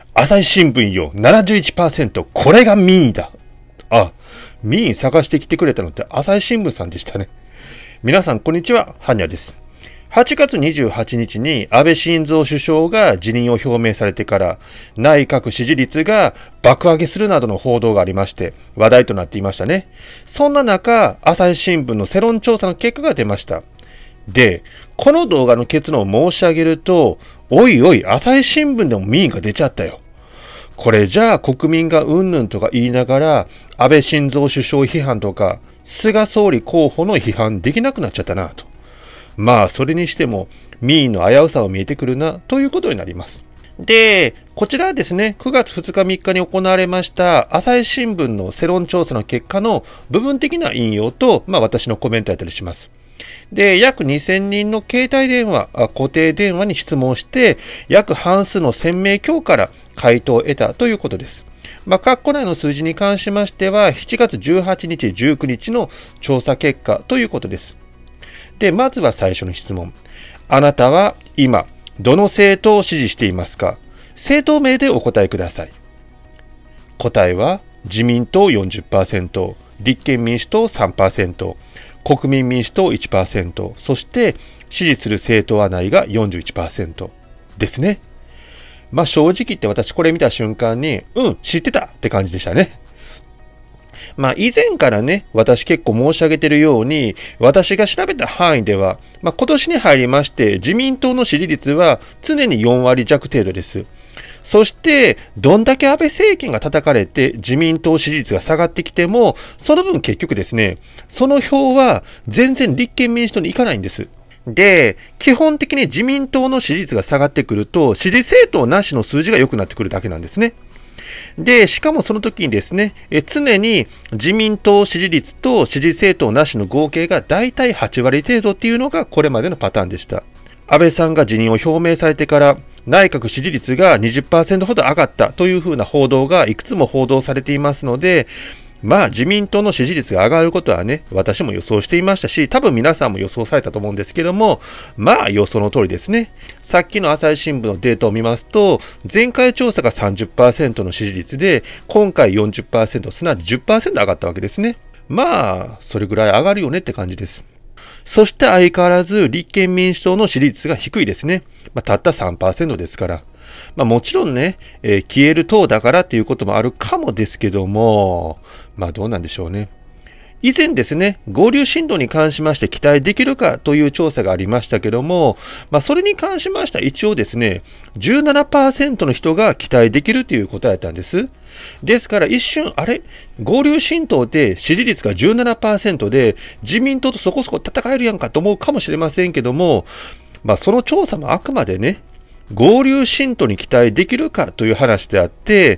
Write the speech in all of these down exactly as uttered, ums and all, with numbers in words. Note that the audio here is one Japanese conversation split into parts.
朝日新聞よ、ななじゅういちパーセント、これが民意だ。あ、民意探してきてくれたのって朝日新聞さんでしたね。皆さん、こんにちは。はにゃです。はちがつにじゅうはちにちに安倍晋三首相が辞任を表明されてから内閣支持率が爆上げするなどの報道がありまして話題となっていましたね。そんな中、朝日新聞の世論調査の結果が出ました。で、この動画の結論を申し上げると、おいおい、朝日新聞でも民意が出ちゃったよ。これじゃあ国民がうんぬんとか言いながら安倍晋三首相批判とか菅総理候補の批判できなくなっちゃったなと。まあそれにしても民意の危うさを見えてくるなということになります。で、こちらはですね、くがつふつかみっかに行われました朝日新聞の世論調査の結果の部分的な引用と、まあ私のコメントやったりします。で、約にせんにんの携帯電話、固定電話に質問して、約半数のせんめい強から回答を得たということです。まあ、括弧内の数字に関しましては、しちがつじゅうはちにち、じゅうくにちの調査結果ということです。で、まずは最初の質問。あなたは今、どの政党を支持していますか？政党名でお答えください。答えは、自民党 よんじゅっパーセント、立憲民主党 さんパーセント、国民民主党 いちパーセント、そして支持する政党はないが よんじゅういちパーセント ですね。まあ正直言って私これ見た瞬間に、うん、知ってたって感じでしたね。まあ以前からね、私結構申し上げているように、私が調べた範囲では、まあ今年に入りまして自民党の支持率は常によんわりじゃく程度です。そして、どんだけ安倍政権が叩かれて自民党支持率が下がってきても、その分結局ですね、その票は全然立憲民主党に行かないんです。で、基本的に自民党の支持率が下がってくると、支持政党なしの数字が良くなってくるだけなんですね。で、しかもその時にですね、え常に自民党支持率と支持政党なしの合計がだいたいはちわり程度っていうのがこれまでのパターンでした。安倍さんが辞任を表明されてから内閣支持率が にじゅっパーセント ほど上がったというふうな報道がいくつも報道されていますので、まあ自民党の支持率が上がることはね、私も予想していましたし、多分皆さんも予想されたと思うんですけども、まあ予想の通りですね。さっきの朝日新聞のデータを見ますと、前回調査が さんじゅっパーセント の支持率で、今回 よんじゅっパーセント、すなわち じゅっパーセント 上がったわけですね。まあ、それぐらい上がるよねって感じです。そして相変わらず立憲民主党の支持率が低いですね。まあ、たった さんパーセント ですから。まあ、もちろんね、えー、消える党だからっていうこともあるかもですけども、まあどうなんでしょうね。以前ですね、合流振動に関しまして期待できるかという調査がありましたけども、まあそれに関しましては一応ですね、じゅうななパーセント の人が期待できるという答えだったんです。ですから一瞬、あれ合流振動で支持率が じゅうななパーセント で自民党とそこそこ戦えるやんかと思うかもしれませんけども、まあその調査もあくまでね、合流信徒に期待できるかという話であって、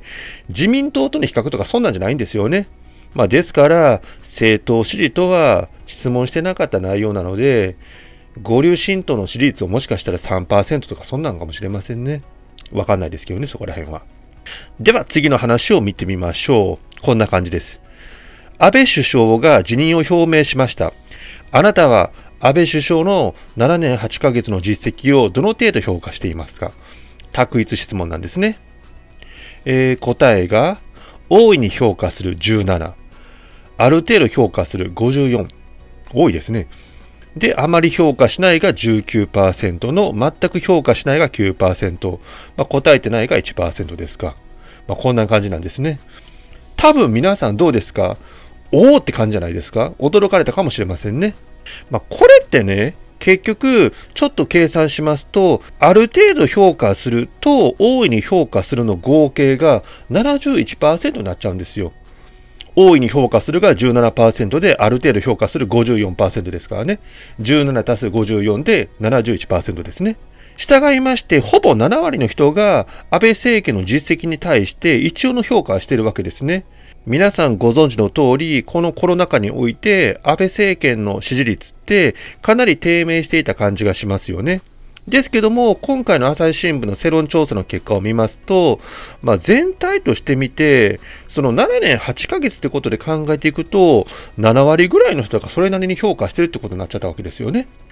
自民党との比較とかそんなんじゃないんですよね。まあですから、政党支持とは質問してなかった内容なので、合流信徒の支持率をもしかしたら さんパーセント とかそんなんかもしれませんね。わかんないですけどね、そこら辺は。では次の話を見てみましょう。こんな感じです。安倍首相が辞任を表明しました。あなたは安倍首相のななねんはちかげつの実績をどの程度評価していますか？択一質問なんですね。えー、答えが、大いに評価するじゅうなな、ある程度評価するごじゅうよん、多いですね。で、あまり評価しないが じゅうきゅうパーセント の、全く評価しないが きゅうパーセント、まあ、答えてないが いちパーセント ですか。まあ、こんな感じなんですね。多分皆さんどうですか？おーって感じじゃないですか？驚かれたかもしれませんね。まあ、これってね、結局、ちょっと計算しますと、ある程度評価すると、大いに評価するの合計が ななじゅういちパーセント になっちゃうんですよ。大いに評価するが じゅうななパーセント で、ある程度評価する ごじゅうよんパーセント ですからね。じゅうななたすごじゅうよんで ななじゅういちパーセント ですね。従いまして、ほぼななわりの人が安倍政権の実績に対して一応の評価をしているわけですね。皆さんご存知の通り、このコロナ禍において安倍政権の支持率ってかなり低迷していた感じがしますよね。ですけども、今回の朝日新聞の世論調査の結果を見ますと、まあ、全体としてみて、そのななねんはちかげつってことで考えていくと、ななわりぐらいの人がそれなりに評価してるってことになっちゃったわけですよね。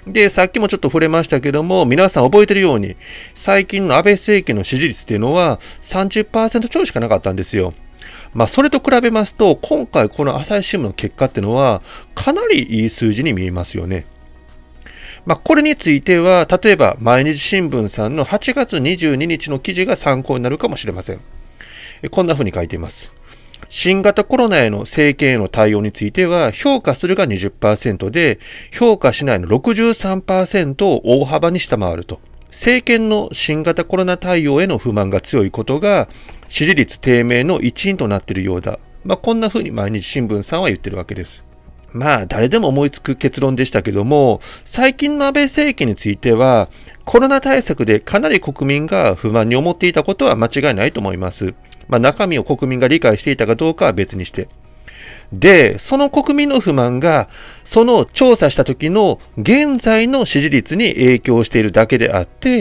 で、さっきもちょっと触れましたけども、皆さん覚えてるように、最近の安倍政権の支持率っていうのはさんじゅっパーセントちょいしかなかったんですよ。まあ、それと比べますと、今回この朝日新聞の結果っていうのは、かなりいい数字に見えますよね。まあ、これについては、例えば、毎日新聞さんのはちがつにじゅうににちの記事が参考になるかもしれません。こんな風に書いています。新型コロナへの政権への対応については、評価するが にじゅっパーセント で、評価しないの ろくじゅうさんパーセント を大幅に下回ると。政権の新型コロナ対応への不満が強いことが、支持率低迷の一因となっているようだ。まあ、こんな風に毎日新聞さんは言ってるわけです。まあ、誰でも思いつく結論でしたけども、最近の安倍政権については、コロナ対策でかなり国民が不満に思っていたことは間違いないと思います。まあ、中身を国民が理解していたかどうかは別にして。で、その国民の不満が、その調査した時の現在の支持率に影響しているだけであって、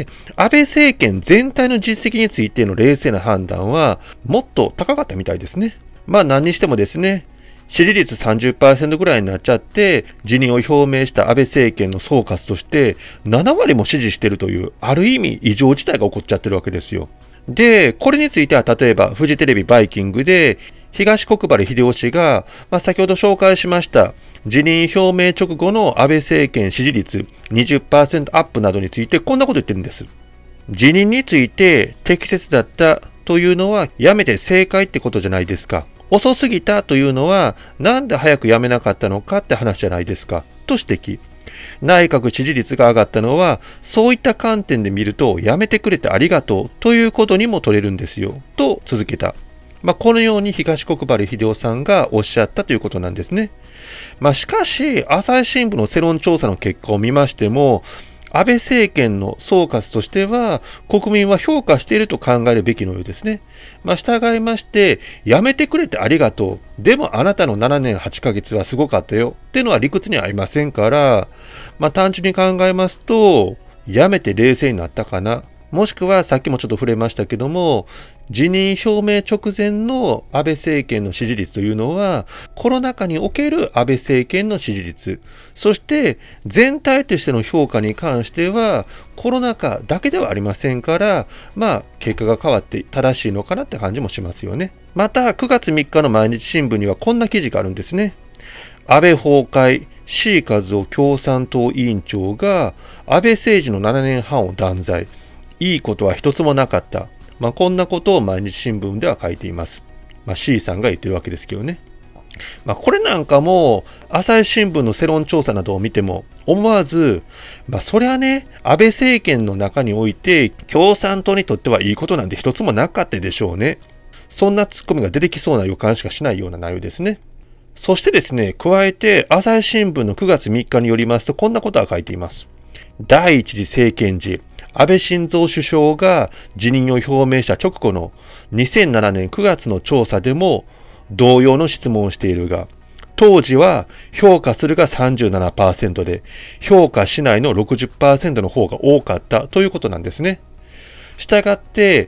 安倍政権全体の実績についての冷静な判断は、もっと高かったみたいですね。まあ何にしてもですね、支持率 さんじゅっパーセント ぐらいになっちゃって、辞任を表明した安倍政権の総括として、ななわりも支持しているという、ある意味異常事態が起こっちゃってるわけですよ。で、これについては例えば、フジテレビバイキングで、東国原英夫氏が、まあ、先ほど紹介しました、辞任表明直後の安倍政権支持率 にじゅっパーセント アップなどについてこんなこと言ってるんです。辞任について適切だったというのは、やめて正解ってことじゃないですか。遅すぎたというのは、なんで早くやめなかったのかって話じゃないですか。と指摘。内閣支持率が上がったのは、そういった観点で見ると、やめてくれてありがとうということにも取れるんですよ。と続けた。まあ、このように東国原英夫さんがおっしゃったということなんですね。まあ、しかし、朝日新聞の世論調査の結果を見ましても、安倍政権の総括としては、国民は評価していると考えるべきのようですね。まあ、従いまして、やめてくれてありがとう。でもあなたのななねんはちかげつはすごかったよ。っていうのは理屈にはありませんから、まあ、単純に考えますと、やめて冷静になったかな。もしくは、さっきもちょっと触れましたけども、辞任表明直前の安倍政権の支持率というのは、コロナ禍における安倍政権の支持率、そして全体としての評価に関しては、コロナ禍だけではありませんから、まあ、結果が変わって正しいのかなって感じもしますよね。また、くがつみっかの毎日新聞にはこんな記事があるんですね。安倍崩壊、C 和夫共産党委員長が安倍政治のななねんはんを断罪。いいことは一つもなかった。まあ、こんなことを毎日新聞では書いています。まあ、C さんが言ってるわけですけどね。まあ、これなんかも、朝日新聞の世論調査などを見ても、思わず、まあ、そりゃね、安倍政権の中において、共産党にとってはいいことなんて一つもなかったでしょうね。そんなツッコミが出てきそうな予感しかしないような内容ですね。そしてですね、加えて、朝日新聞のくがつみっかによりますと、こんなことが書いています。第一次政権時、安倍晋三首相が辞任を表明した直後のにせんななねんくがつの調査でも同様の質問をしているが、当時は評価するが さんじゅうななパーセント で、評価しないの ろくじゅっパーセント の方が多かったということなんですね。したがって、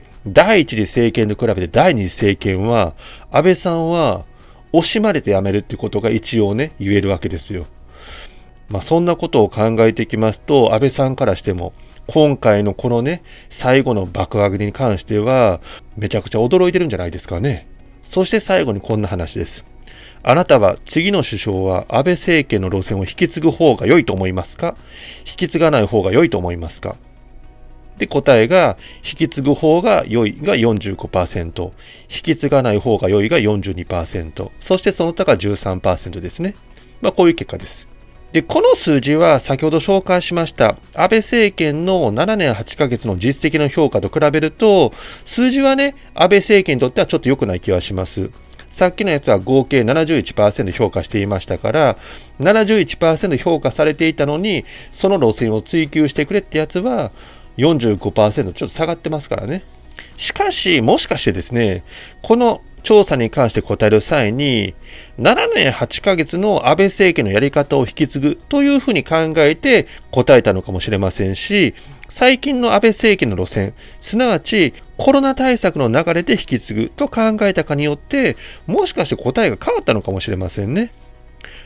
第一次政権と比べて第二次政権は、安倍さんは惜しまれて辞めるってことが一応ね、言えるわけですよ。まあそんなことを考えていきますと、安倍さんからしても、今回のこのね、最後の爆上げに関しては、めちゃくちゃ驚いてるんじゃないですかね。そして最後にこんな話です。あなたは次の首相は安倍政権の路線を引き継ぐ方が良いと思いますか？引き継がない方が良いと思いますか？で、答えが、引き継ぐ方が良いが よんじゅうごパーセント、引き継がない方が良いが よんじゅうにパーセント、そしてその他が じゅうさんパーセント ですね。まあこういう結果です。で、この数字は先ほど紹介しました安倍政権のななねんはちかげつの実績の評価と比べると、数字はね、安倍政権にとってはちょっと良くない気はします。さっきのやつは合計 ななじゅういちパーセント 評価していましたから、ななじゅういちパーセント 評価されていたのに、その路線を追求してくれってやつは よんじゅうごパーセント ちょっと下がってますからね。しかし、もしかしてですね、この調査に関して答える際に、ななねんはちかげつの安倍政権のやり方を引き継ぐというふうに考えて答えたのかもしれませんし、最近の安倍政権の路線、すなわちコロナ対策の流れで引き継ぐと考えたかによって、もしかして答えが変わったのかもしれませんね。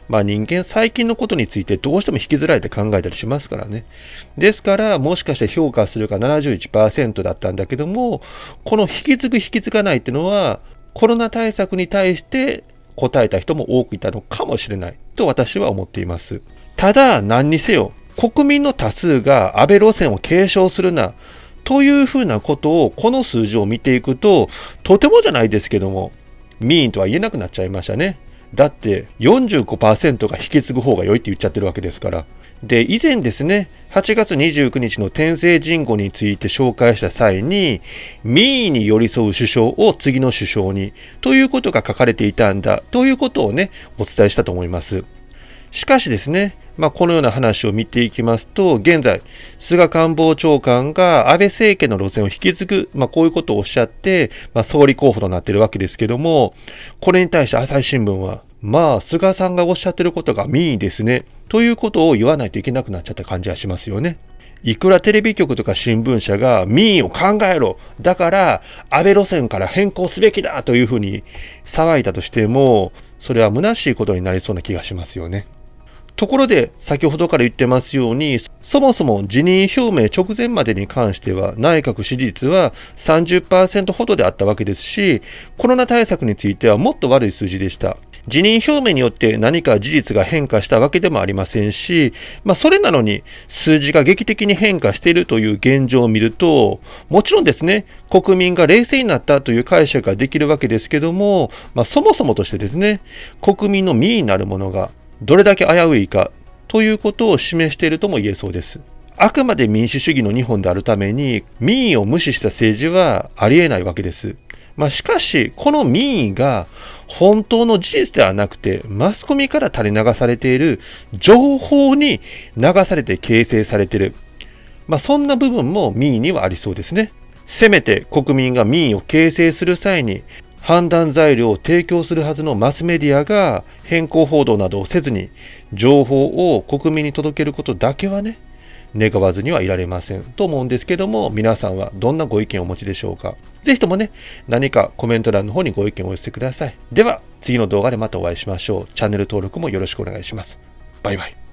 まあ人間最近のことについてどうしても引きずられて考えたりしますからね。ですから、もしかして評価するが ななじゅういちパーセント だったんだけども、この引き継ぐ引き継がないっていうのは、コロナ対策に対して答えた人も多くいたのかもしれないと私は思っています。ただ、何にせよ、国民の多数が安倍路線を継承するな、というふうなことを、この数字を見ていくと、とてもじゃないですけども、民意とは言えなくなっちゃいましたね。だって よんじゅうごパーセント が引き継ぐ方が良いって言っちゃってるわけですから。で、以前ですね、はちがつにじゅうくにちの天聖人語について紹介した際に、民意に寄り添う首相を次の首相に、ということが書かれていたんだ、ということをね、お伝えしたと思います。しかしですね、まあ、このような話を見ていきますと、現在、菅官房長官が安倍政権の路線を引き継ぐ、まあ、こういうことをおっしゃって、まあ、総理候補となっているわけですけども、これに対して朝日新聞は、まあ、菅さんがおっしゃっていることが民意ですね、ということを言わないといけなくなっちゃった感じがしますよね。いくらテレビ局とか新聞社が民意を考えろ、だから安倍路線から変更すべきだというふうに騒いだとしても、それは虚しいことになりそうな気がしますよね。ところで、先ほどから言ってますように、そもそも辞任表明直前までに関しては、内閣支持率は さんじゅっパーセント ほどであったわけですし、コロナ対策についてはもっと悪い数字でした。辞任表明によって何か事実が変化したわけでもありませんし、まあそれなのに数字が劇的に変化しているという現状を見ると、もちろんですね、国民が冷静になったという解釈ができるわけですけども、まあそもそもとしてですね、国民の民意なるものがどれだけ危ういかということを示しているとも言えそうです。あくまで民主主義の日本であるために民意を無視した政治はありえないわけです。まあしかし、この民意が本当の事実ではなくて、マスコミから垂れ流されている情報に流されて形成されている。まあそんな部分も民意にはありそうですね。せめて国民が民意を形成する際に、判断材料を提供するはずのマスメディアが変更報道などをせずに情報を国民に届けることだけはね、願わずにはいられませんと思うんですけども、皆さんはどんなご意見をお持ちでしょうか。ぜひともね、何かコメント欄の方にご意見をお寄せください。では、次の動画でまたお会いしましょう。チャンネル登録もよろしくお願いします。バイバイ。